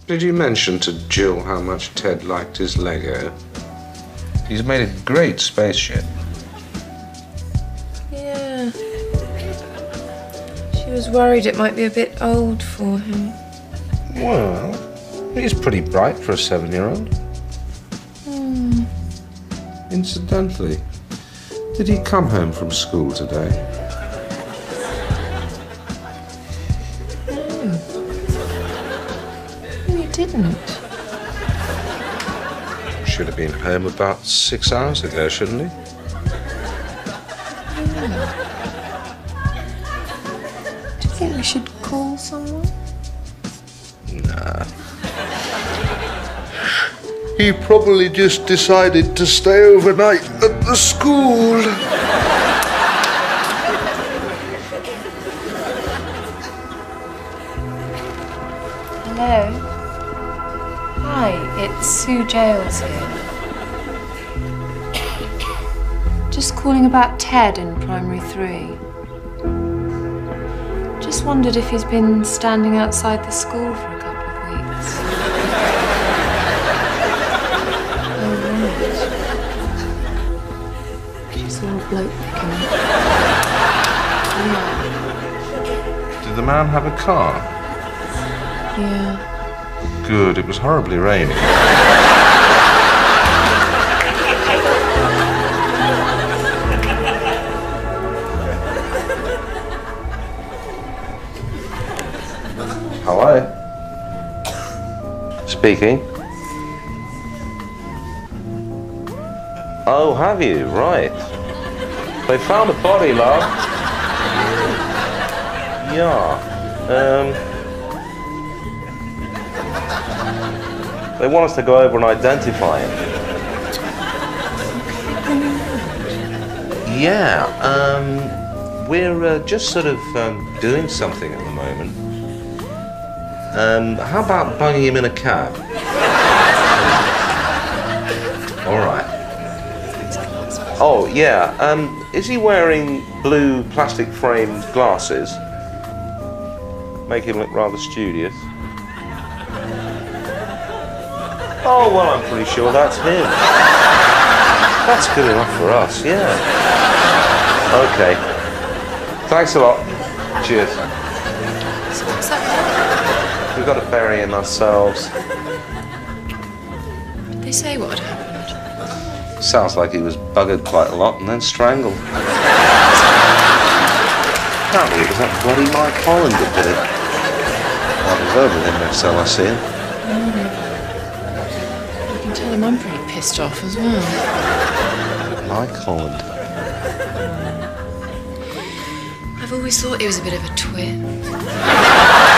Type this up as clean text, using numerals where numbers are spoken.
Did you mention to Jill how much Ted liked his Lego? He's made a great spaceship. Yeah. She was worried it might be a bit old for him. Well, he's pretty bright for a 7-year-old. Incidentally, did he come home from school today? No, he didn't. Should have been home about 6 hours ago, shouldn't he? Do you think we should call someone? Nah. He probably just decided to stay overnight at the school. Hello? Hi, it's Sue Giles here. Just calling about Ted in Primary 3. Just wondered if he's been standing outside the school for a couple of weeks. Oh, right. She saw a bloke picking him up. Yeah. Did the man have a car? Yeah. Good, it was horribly raining. Hello? Speaking. Oh, have you? Right. They found a body, love. Yeah. They want us to go over and identify him. Yeah, we're just sort of doing something at the moment. How about bunging him in a cab? All right. Oh, yeah, is he wearing blue plastic-framed glasses? Make him look rather studious. Oh, well, I'm pretty sure that's him. That's good enough for us, yeah. Okay. Thanks a lot. Cheers. So what's that? We've got to bury him ourselves. Did they say what had happened? Sounds like he was buggered quite a lot and then strangled. Can't believe it was that bloody Mike Holland that did it. I'll be over with him next time I see him. You can tell him I'm pretty pissed off as well. Mike Holland. I've always thought he was a bit of a twit.